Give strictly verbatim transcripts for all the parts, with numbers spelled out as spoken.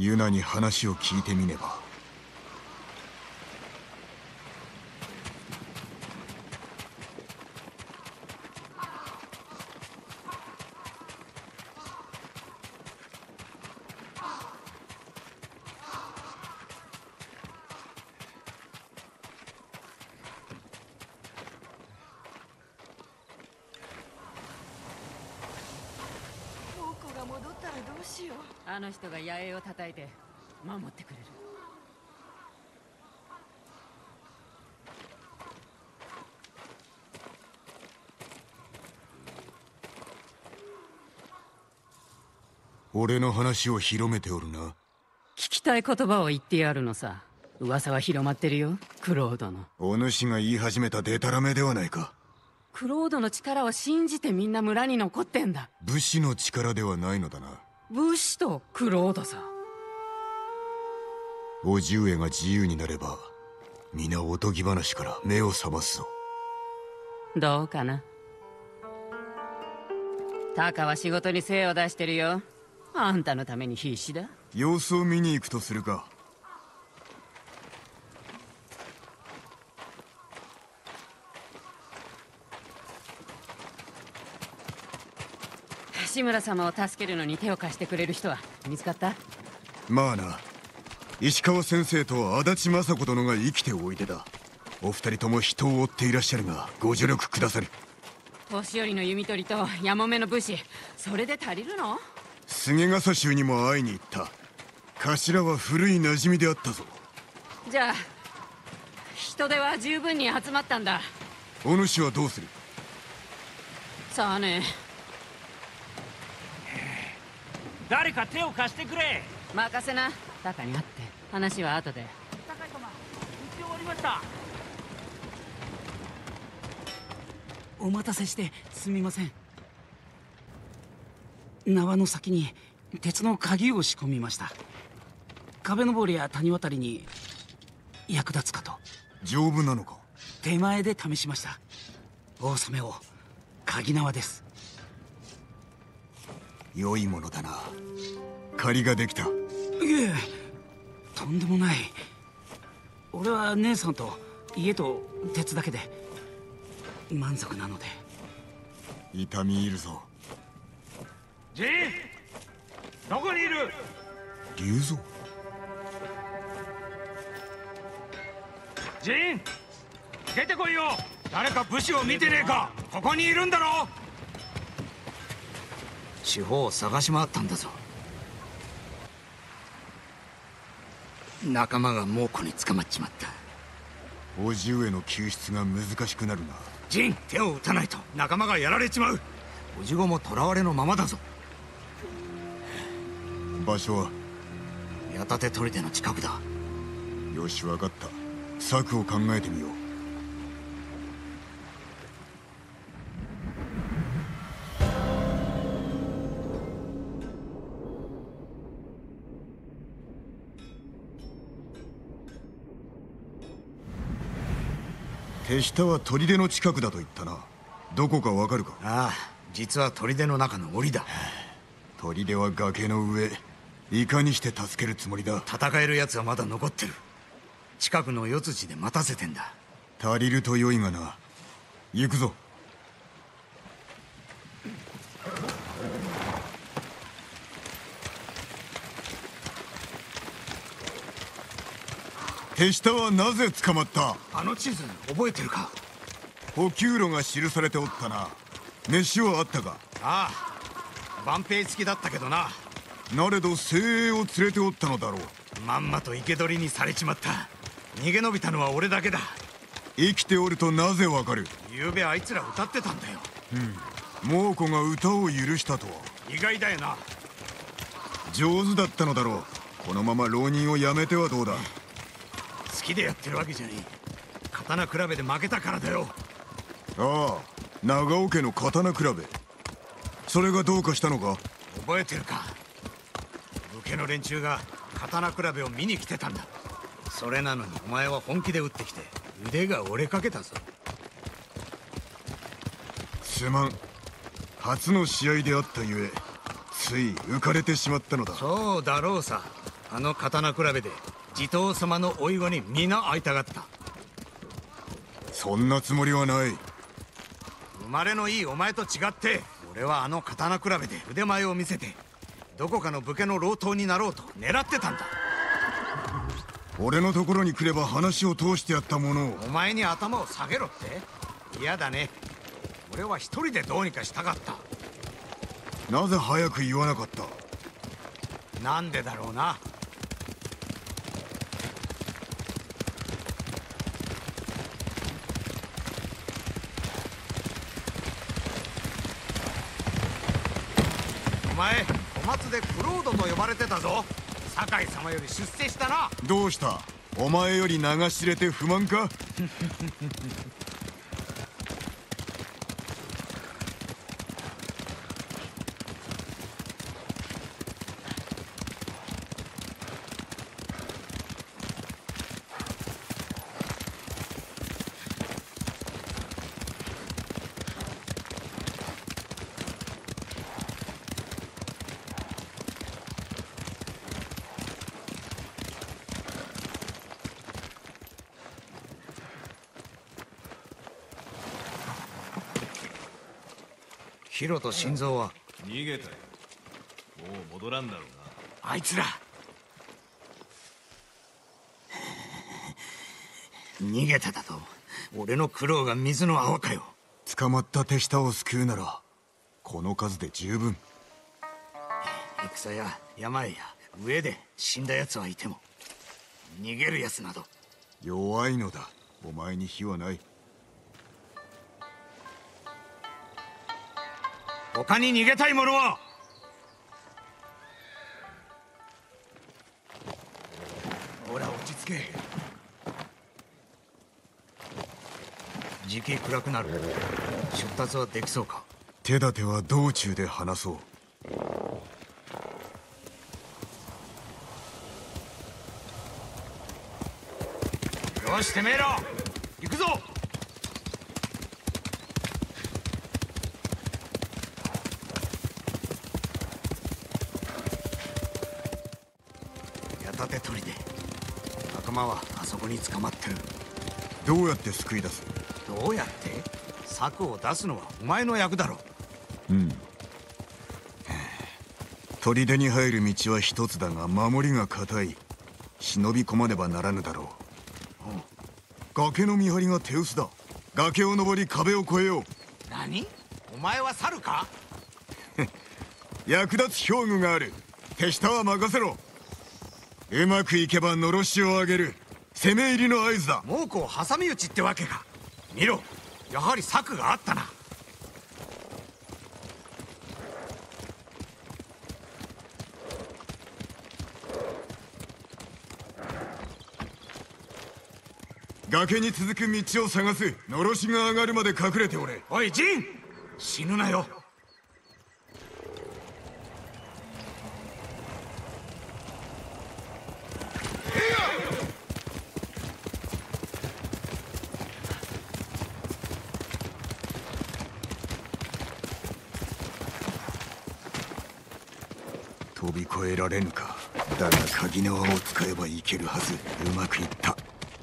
ユナに話を聞いてみねば。 あの人が野営を叩いて守ってくれる。 俺の話を広めておるな。 聞きたい言葉を言ってやるのさ。噂は広まってるよ、クロードの。 お主が言い始めたデタラメではないか。 クロードの力を信じてみんな村に残ってんだ。 武士の力ではないのだな。 武士とクロードさ。 叔父上が自由になれば皆おとぎ話から目を覚ますぞ。 どうかな。タカは仕事に精を出してるよ。あんたのために必死だ。 様子を見に行くとするか。 志村様を助けるのに手を貸してくれる人は見つかった？ まあな、石川先生と足立雅子殿が生きておいでだ。お二人とも人を追っていらっしゃるがご助力くださる。 年寄りの弓取りとやもめの武士、それで足りるの？ 菅笠衆にも会いに行った。頭は古い馴染みであったぞ。 じゃあ人手は十分に集まったんだ。 お主はどうする？ さあね。 誰か手を貸してくれ。 任せな。タカに会って話は後で。 高井様、打ち終わりました。 お待たせしてすみません。縄の先に鉄の鍵を仕込みました。壁登りや谷渡りに役立つかと。 丈夫なのか？ 手前で試しました。大染めを鍵縄です。 良いものだな。借りができた。 いえ、とんでもない。俺は姉さんと家と鉄だけで満足なので。 痛み入るぞ。 ジン、どこにいる？ 龍蔵。 ジン、出てこいよ。誰か武士を見てねえか。ここにいるんだろ。 地方を探し回ったんだぞ。仲間が猛虎に捕まっちまった。 叔父上の救出が難しくなるな。 ジン、手を打たないと仲間がやられちまう。おじごも囚われのままだぞ。 場所は？ 矢立砦の近くだ。 よし、分かった。策を考えてみよう。手下は砦の近くだと言ったな。どこかわかるか？ ああ、実は砦の中の檻だ。 砦は崖の上。いかにして助けるつもりだ？ 戦える奴はまだ残ってる。近くの四辻で待たせてんだ。 足りると良いがな。行くぞ。手下はなぜ捕まった？ あの地図覚えてるか？ 補給路が記されておったな。飯はあったか？ ああ、万兵付きだったけどな。 なれど精鋭を連れておったのだろう。 まんまと生け捕りにされちまった。逃げ延びたのは俺だけだ。 生きておるとなぜわかる？ 昨べあいつら歌ってたんだよ。 うん、猛虎が歌を許したとは。 意外だよな。 上手だったのだろう。このまま浪人をやめてはどうだ？ 好きでやってるわけじゃねえ。刀比べで負けたからだよ。 ああ、長尾家の刀比べ。それがどうかしたのか？ 覚えてるか？武家の連中が刀比べを見に来てたんだ。それなのにお前は本気で打ってきて腕が折れかけたぞ。 すまん。初の試合であったゆえつい浮かれてしまったのだ。 そうだろうさ。 あの刀比べで地頭様のおいごに皆会いたがった。 そんなつもりはない。 生まれのいいお前と違って俺はあの刀比べで腕前を見せてどこかの武家の老頭になろうと狙ってたんだ。 俺のところに来れば話を通してやったものを。 お前に頭を下げろって？嫌だね。俺は一人でどうにかしたかった。 なぜ早く言わなかった？ なんでだろうな。お前小松でクロードと呼ばれてたぞ。酒井様より出世したな。 どうした？お前より流し入れて不満か？ ヒロと心臓は逃げたよ。もう戻らんだろうな。 あいつら逃げただと？俺の苦労が水の泡かよ。 捕まった手下を救うならこの数で十分。 戦や山や上で死んだ奴はいても逃げる奴など。 弱いのだ。お前に非はない。 他に逃げたい者は？ほら落ち着け。時期暗くなる。出立はできそうか？ 手立ては道中で話そう。 よし、てめえら行くぞ。矢立て取りで仲間はあそこに捕まってる。 どうやって救い出す？ どうやって？策を出すのはお前の役だろう。 うん。砦に入る道は一つだが守りが固い。忍び込まねばならぬだろう。崖の見張りが手薄だ。崖を登り壁を越えよう。 何？お前は猿か？ 役立つ兵具がある。手下は任せろ。うまくいけばのろしを上げる。攻め入りの合図だ。 猛虎を挟み撃ちってわけか。見ろ、やはり策があったな。 崖に続く道を探す。のろしが上がるまで隠れておれ。 おいジン、死ぬなよ。 飛び越えられぬか。だが鍵縄を使えばいけるはず。うまくいった。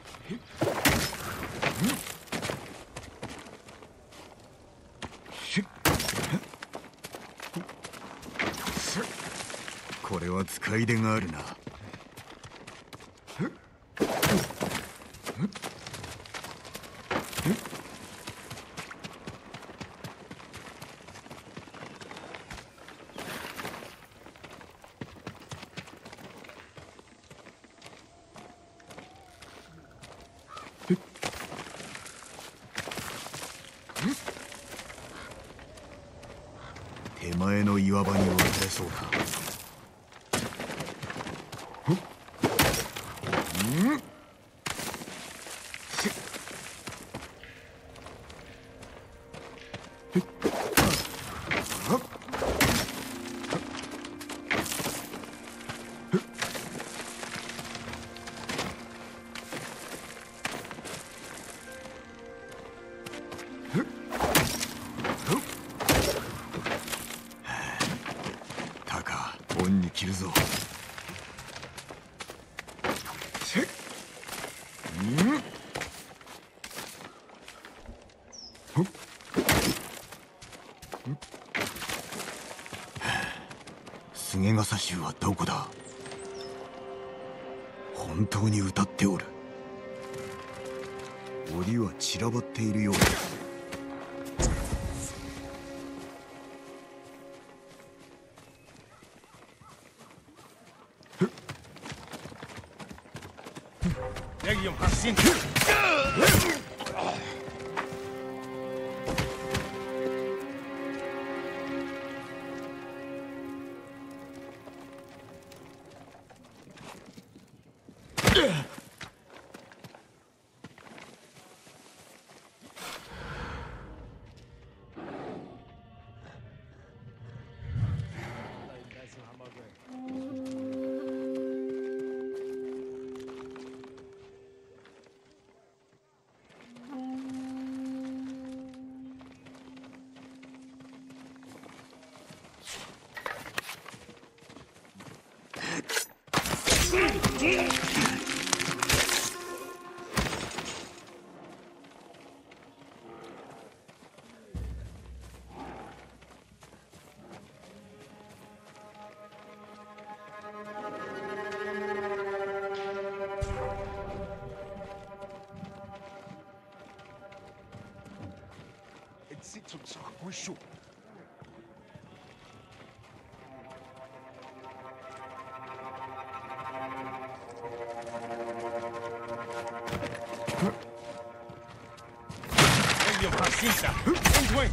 これは使い手があるな。手前の岩場に置かれそうだ。タカ、恩に着るぞ。 菅笠衆はどこだ。本当に歌っておる。檻は散らばっているようだ。 Legium Hassin. Sieht zum Zug, Buschu. Legium Hassinta. Und wait.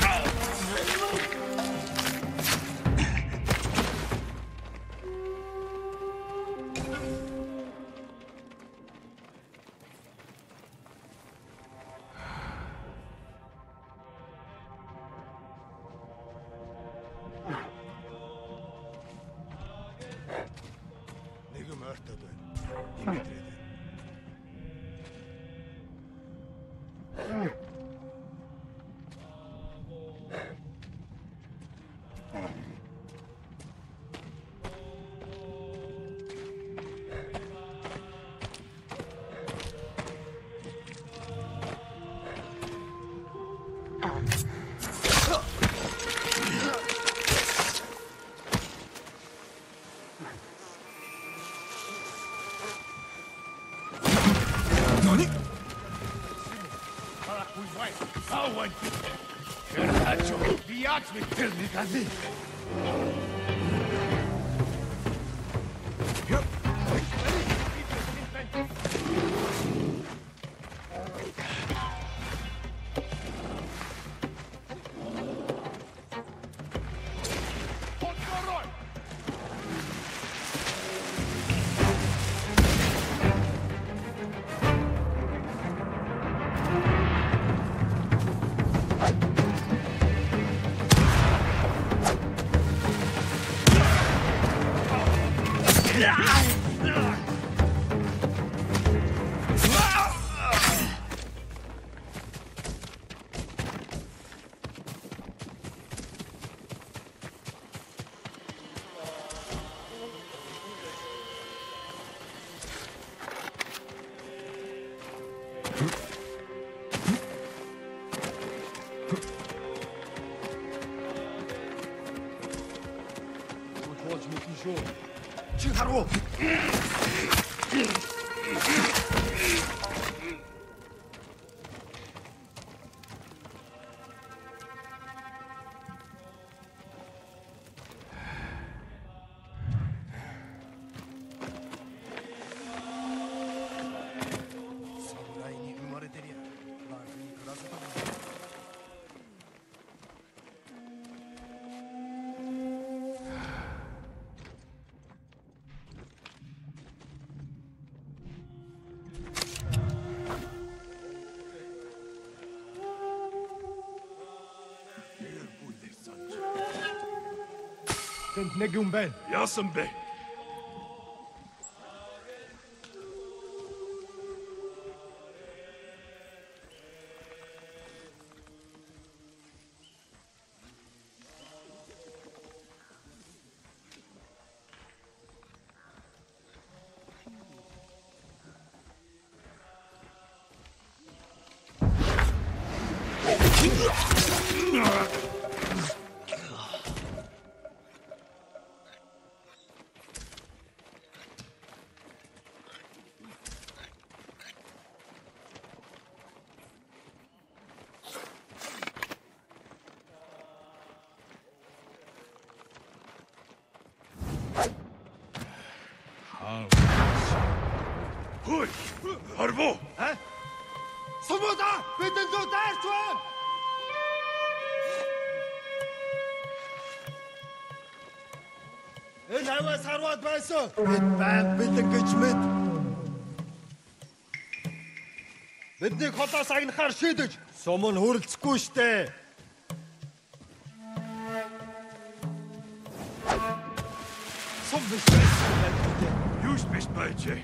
Чихаро! Negium Ben. Ja sam be. Hoi, Harbo! Hè? Somoda, bitte so daar schon! Энэ хаваас харваад байсан. Бид байн бэлэн гэж мэд. Биднийг холоос агнахаар шийдэж, сумын хөрөлцөхгүй штэ. Сум биш байсан. Юуш биш байжээ.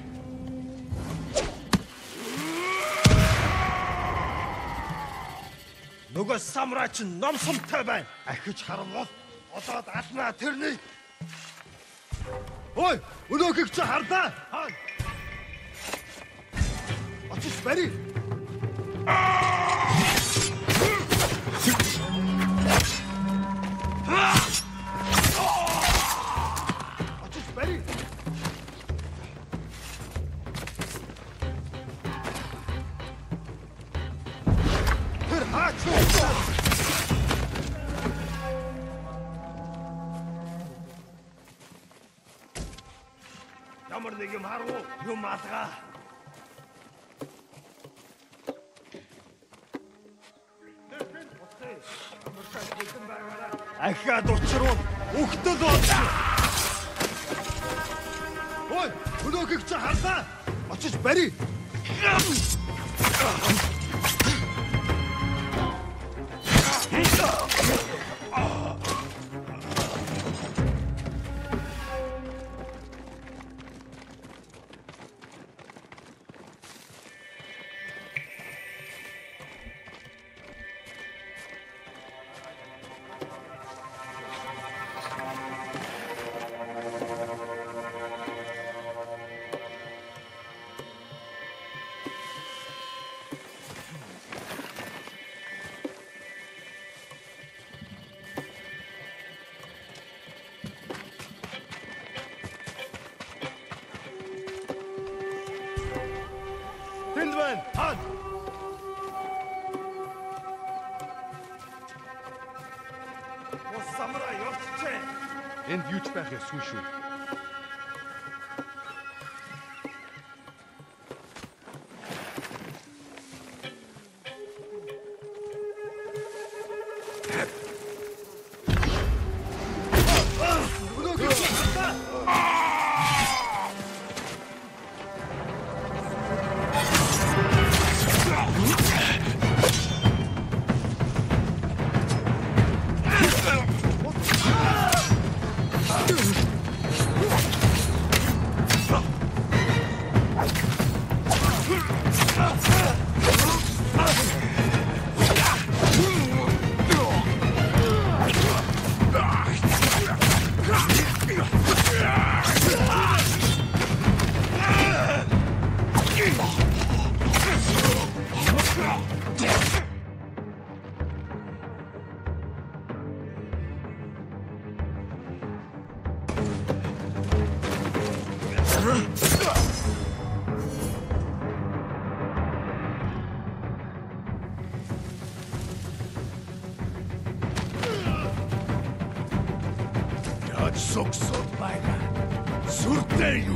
Нөгөө самраач ном сумтай байна. Ахиж харвал одоод алнаа тэрний. Ой, өнөөхийг чи хардаа. Хаа. Очиж барь. Очиж барь. Тэр хаач. Ямар нэг юм харуу юм алгаа. Ахаад учруул өгтөл бол. Ой, өнөөхийг чи хардаа. Очиж барь. Тэндвэн, хаад. Мос самурай явчихжээ. Энд юу ч байх ёсгүй шүү. Soksot bayga. Surteyu.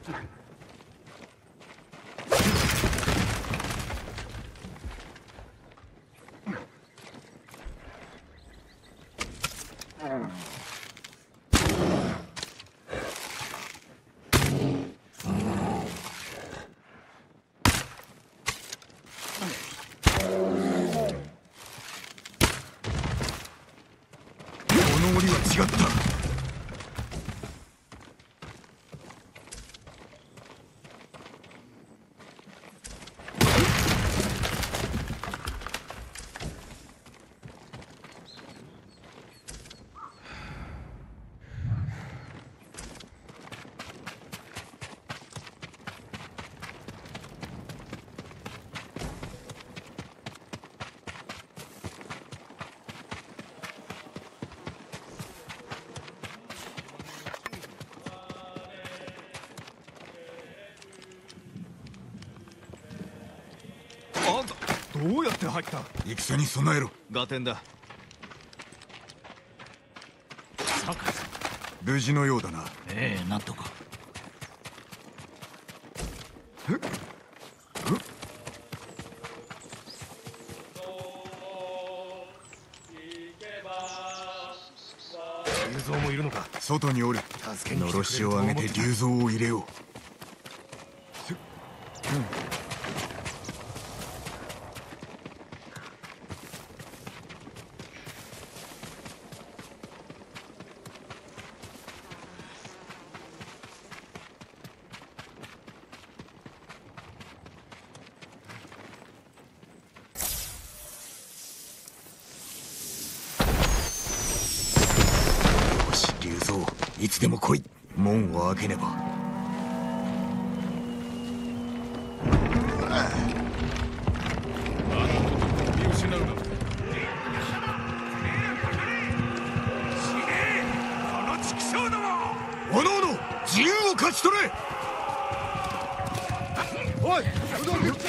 この檻は違った。 どうやって入った？ 戦に備えろ。 合点だ。 無事のようだな。 ええ、なんとか。 龍蔵もいるのか。 外におる。のろしを上げて龍蔵を入れよう。いつでも来い。門を開けねば。 見失うな。 この畜生ども！ おのおの自由を勝ち取れ。 おい、うどんで。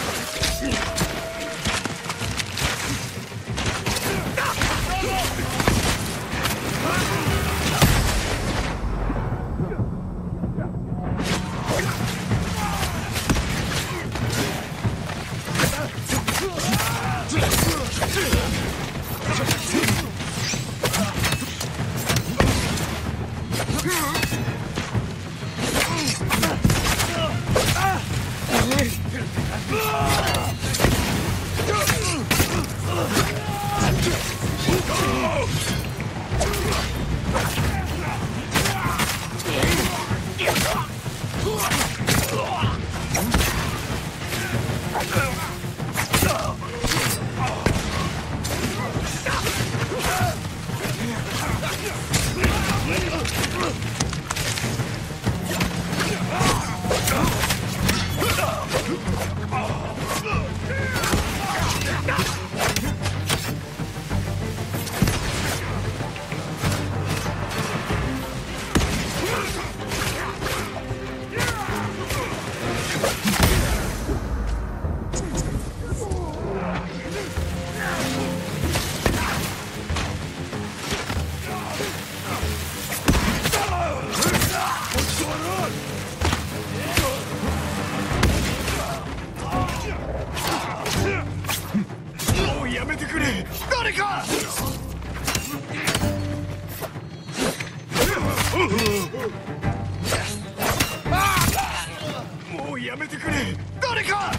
もうやめてくれ、誰か。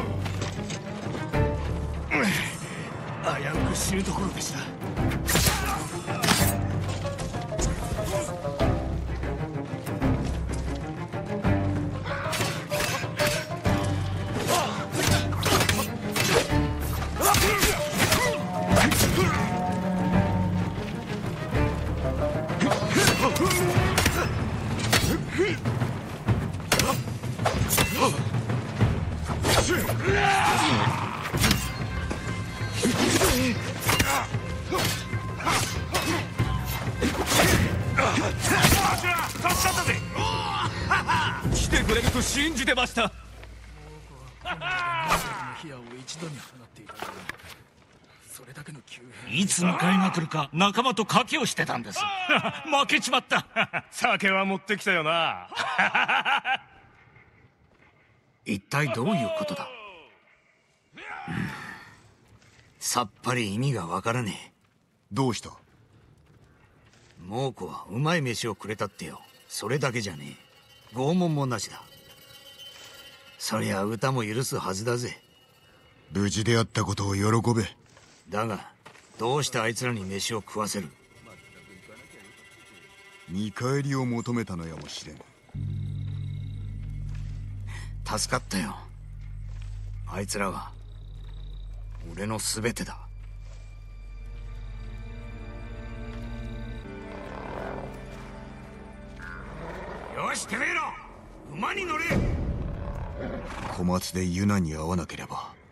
危うく死ぬところでした。 来てくれると信じてました。いつ迎えが来るか仲間と賭けをしてたんです。負けちまった。 酒は持ってきたよな。 一体どういうことだ、うん、さっぱり意味がわからねえ。 どうした？ 猛虎はうまい飯をくれたってよ。それだけじゃねえ。拷問もなしだ。そりゃ歌も許すはずだぜ。 無事であったことを喜べ。 だがどうしてあいつらに飯を食わせる？ 見返りを求めたのやもしれん。 助かったよ。あいつらは俺の全てだ。よしてめえら馬に乗れ。 小松でユナに会わなければ